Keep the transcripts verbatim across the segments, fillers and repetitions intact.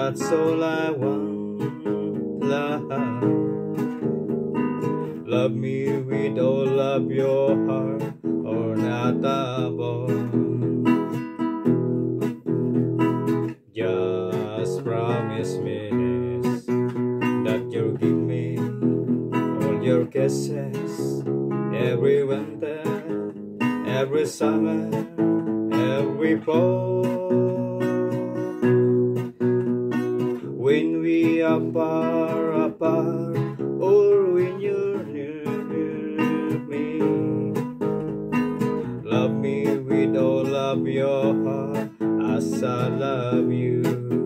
That's all I want, love. Love me with all of your heart, or not above. Just promise me this, that you'll give me all your kisses, every winter, every summer, every fall. When we are far apart, or when you're near, near me, love me with all of your heart, as I love you.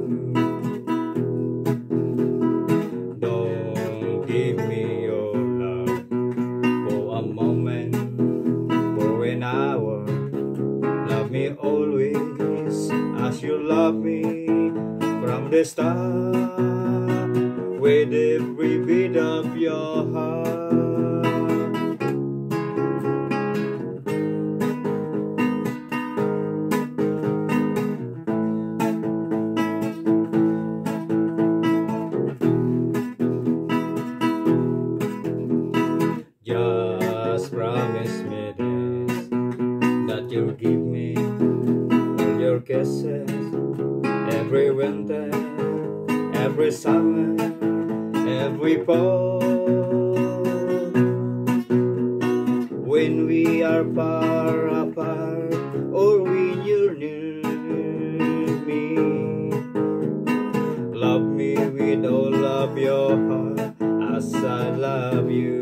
Don't give me your love for a moment, for an hour. Love me always as you love me from the start, with every beat of your heart. Just promise me this, that you'll give me all your kisses, every winter, every summer, every fall. When we are far apart, or when you're near me, love me with all of your heart, as I love you.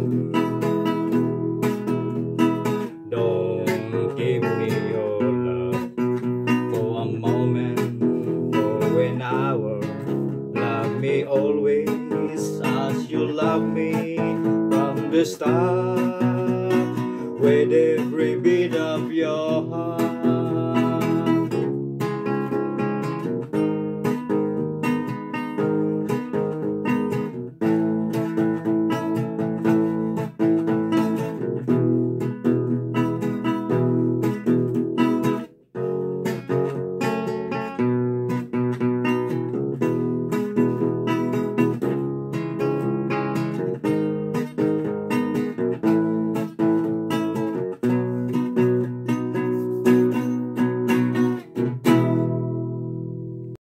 Don't give me your love for a moment, for an hour. Love me always as you love me from the start, with every beat of your heart.